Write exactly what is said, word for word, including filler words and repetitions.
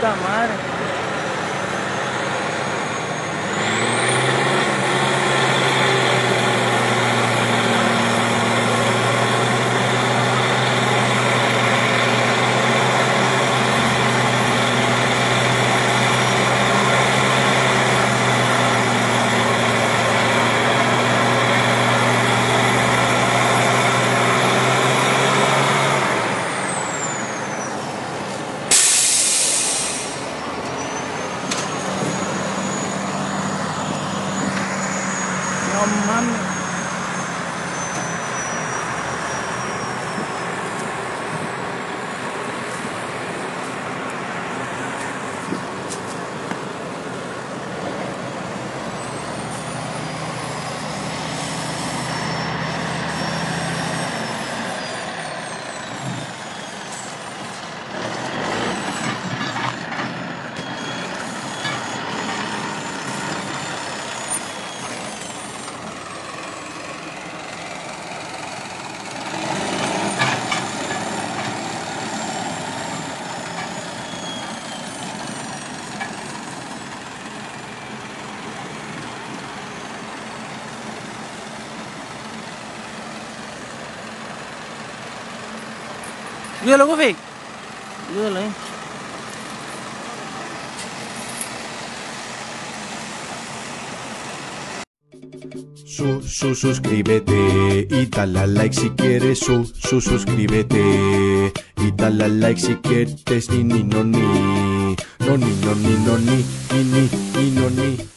puta madre. No mames. Ayúdalo, Goofy. Ayúdalo, eh. Su, su, suscríbete y dale a like si quieres. Su, su, suscríbete y dale a like si quieres. Ni, ni, no, ni. No, ni, no, ni, no, ni. Ni, ni, ni, no, ni.